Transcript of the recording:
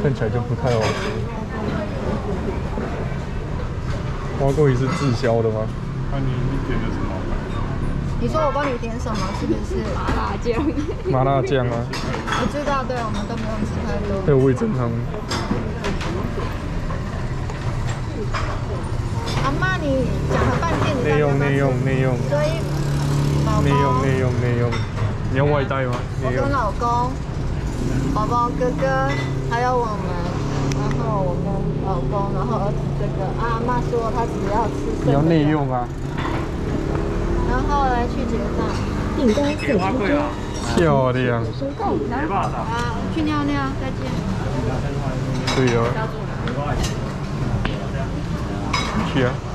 看起来就不太好吃。花桂鱼是滞销的吗？ 那你点的什么？ 你说我帮你点什么？是不是麻辣酱？ 麻辣酱啊。 我知道，对，我们都不用吃太多。 还有味噌汤。 阿妈，你讲了半天，你内用。 所以，宝宝。 内用。你要外带吗？ 我跟老公、宝宝哥哥，还有我们，然后我跟老公，然后儿子这个。阿妈说她只要吃。 你要内用啊。 然后来去结账。 订单4分钟。 漂亮。 好，去尿尿，再见。 对啊。去啊。